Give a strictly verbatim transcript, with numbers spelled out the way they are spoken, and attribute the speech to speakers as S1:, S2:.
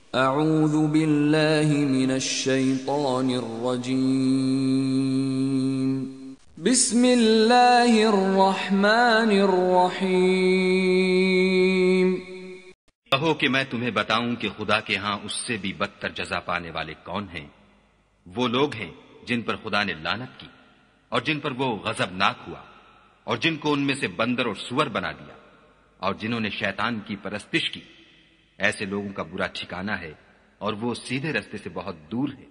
S1: अऊज़ु बिल्लाहि मिनश शैतानिर रजीम। बिस्मिल्लाहिर रहमानिर रहीम।
S2: कहो कि मैं तुम्हें बताऊं कि खुदा के यहां उससे भी बदतर जजा पाने वाले कौन हैं। वो लोग हैं जिन पर खुदा ने लानत की और जिन पर वो गजबनाक हुआ और जिनको उनमें से बंदर और सुअर बना दिया और जिन्होंने शैतान की परस्तिश की। ऐसे लोगों का बुरा ठिकाना है और वो सीधे रास्ते से बहुत दूर है।